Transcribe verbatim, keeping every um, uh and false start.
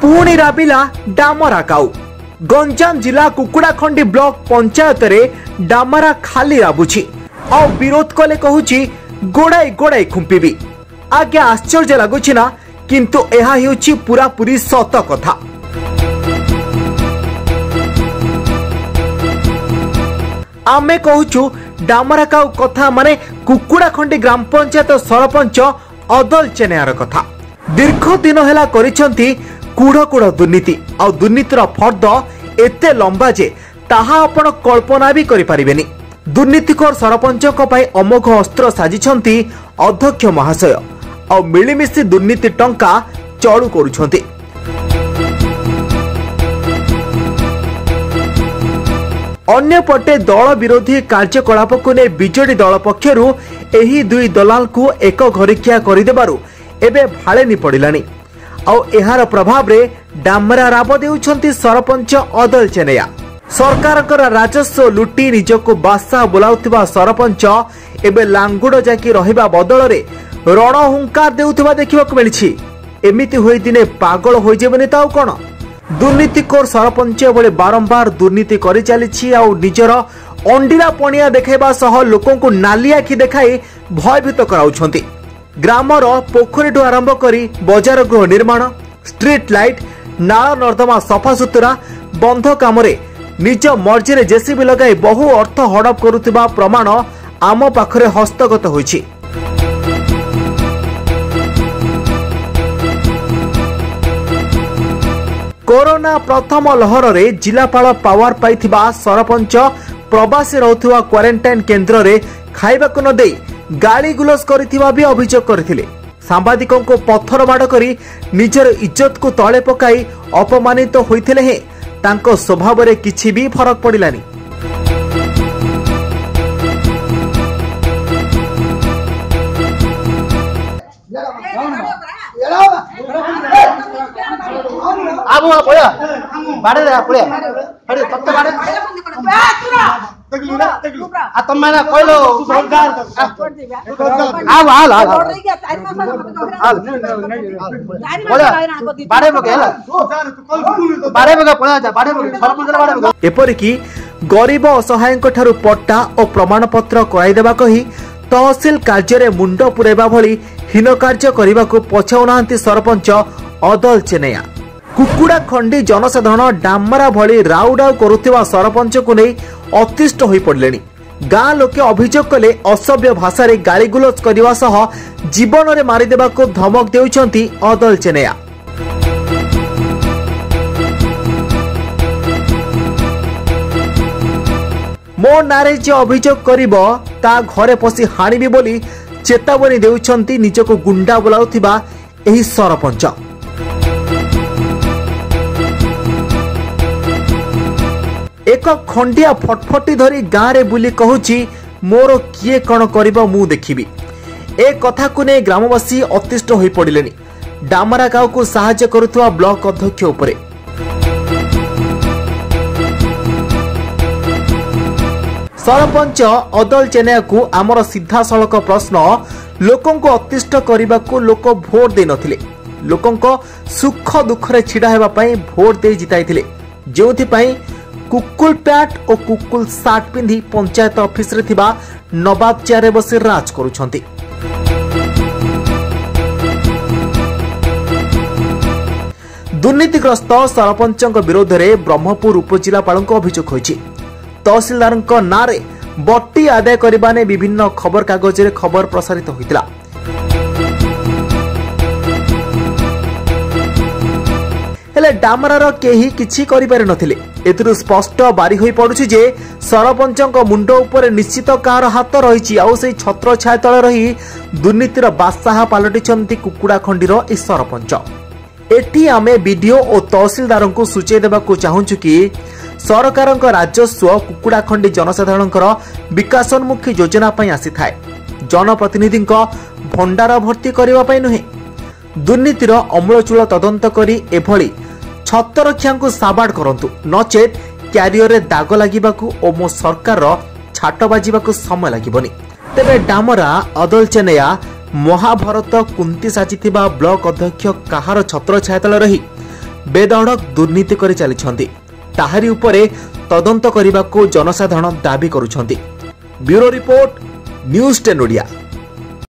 पुणी राबिला डामरा काऊ। गंजाम जिला कुकुड़ाखंडी ब्लॉक पंचायत रे डामरा खाली राबुछि आ विरोध कले कहूछि गोड़ाई गोड़ाई खुंपिबी। आगे आश्चर्य लगुछि ना, किंतु एहा हेउछि पूरा पूरी सत कथा। आमे कहूछु डामरा काऊ कथा माने कुकुड़ाखंडी ग्राम पंचायत सरपंच अदल चेन्नैर कथा। दीर्घ दिन हेला करिसंती कूड़ कूड़ दुर्नीति आ दुर्नीतिर फर्द एते लंबा जे ताहा आपण कल्पना भी करि परिबेनी। दुर्नीतिखोर सरपंचक पई अमोघ अस्त्र साजिछंती अध्यक्ष महाशय आ मिलिमिशि दुर्नीति टंका चळू करूछंती। अन्यपटे दल विरोधी कार्यकलाप को ने बीजेडी दल पक्षरु एही दुई दलाल को एक घरिकिया करिदेबारु एबे भाळेनी पड़िलानी। आ एहार प्रभाव रे डामरा राब देउछंती सरपंच अदल चेन्नैया। सरकारकर राजस्व लुटी निजको बासा बोलाउथिबा सरपंच एबे लांगुड़ जाकी रहिबा बदल रे रणहुंकार देउथिबा देखिबाक मिलिछि। एमिति होई दिने पागल होई जेबनी ताऊ कोन। दुर्नीतिखोर सरपंच बळे बारंबार दुर्नीति करि चलिछि आ निजर अंडीरा पणिया देखाइबा सह लोकंकु नाली आखि देखाई भयभीत कराउछंती। ग्रामर पोखरी आरंभ करी बजार गृह निर्माण, स्ट्रीट लाइट, नाल नर्दमा सफा सुतरा बंध काम निज मर्जी रे जेसीबी लगाई बहु अर्थ हड़प करुथिबा प्रमाण आम पाखरे हस्तगत होइछि। कोरोना प्रथम लहर रे जिलापाल पावर पाइथिबा सरपंच प्रवासी रहउथिबा क्वारंटाइन केन्द्र रे खाइबाको न देई गाली गुलस करिथिबा भी अभियोग करथिले। सांबादिकों को पत्थर माड़ करी निजर इज्जत को तले पकाई अपमानित तो होइथिले हे तांको स्वभाव रे किछि भी फरक पड़िलानी। आबो पया बाड़े रे पया अरे तत्त बाड़े आ तमाना कहलो आव हाल हाल बाड़े बगे बाड़े बगे पया जा बाड़े बगे सरपंच बाड़े बगे। एपरि कि गरीब असहायक ठारू पट्टा और प्रमाण पत्र कराई देबा कही तहसील कार्य रे मुंड पुरेबा भली हीन कार्य करने को पछाउनाहांती सरपंच अदल चेन्नैया। कुकुड़ाखंडी जनसाधारण डामरा भली राउडाउ करुथिबा सरपंच को नहीं अतिष्ठ होई पड़लेनी। गाँ लोके अभियोग कले असभ्य भाषा रे गाली गुलज करने सह जीवन रे मारिदेबा को धमक देउछंती अदल चेन्नैया। मो नारे जे अभियोग करिब ता घरे पसी हाणिबी बोली चेतावनी देउछंती निजको गुंडा बोलाउथिबा एही सरपंच। एक खंडिया फटफटी धरी गाँ रे बुली कहूची मोर किए कण करिबो मु देखिबी। ए कथा को ने ग्रामवासी अतिष्ठ होई पड़िलेनी। डामरा गाँव को सहायता करुथुवा ब्लॉक अध्यक्ष उपरे सरपंच अदल चेन्नैया को आमर सीधा सड़क प्रश्न लोकों को अतिष्ठ करने को लोक भोट दे नथिले। लोकों को सुख दुख रे छिड़ा हेबा पई भोट दे जिताइथिले। जोथिपई कुकुल पैट और कुकुल सार्ट पिंधि पंचायत ऑफिस रे थिबा नवाब चेयर बसी राज करूछंती। दुर्नीतिग्रस्त सरपंचक विरोध में ब्रह्मपुर उपजिलापाल अभियोग होइछि। तहसीलदार नारे बट्टी आदाय करने ने विभिन्न खबर कागज रे खबर प्रसारित होइतिला। हेले डामरार केही किछि करि पारि नथिले। एथिरु स्पष्ट बारी होई पडुछि जे सरपंचक मुंड ऊपर निश्चित कार हाथ रहिछि आ सेई छत्र छाया तळे रही दुर्नीतिर बादशाह पालटिछंती कुकुड़ाखंडीर ए सरपंच। एठी आमे वीडियो और तहसीलदार को सूचय देबाकू चाहूछु कि सरकारक राजस्व कुकुड़ाखंडी जनसाधारणकर विकासोन्मुखी योजना पई आसी थाए। जनप्रतिनिधि भंडार भर्ती करबा पई नुहे। दुर्नीतिर अमूलचूल तदंत करी एभली छत्ररक्षा को साबाड़ करंतु, नचेत क्यारियर दाग लागिबाकू और मो सरकार छाट बाजिबाकू समय लागिबनी। तेबे डामरा अदल चेन्नैया महाभारत कुंती साजिथिबा ब्लॉक अध्यक्ष कहार छत्र छायातल रही बेधड़क दुर्नीति कर चली ताहारी उपरे तदंत करने को जनसाधारण दाबी करुछंती। Bureau report, news ten Odia.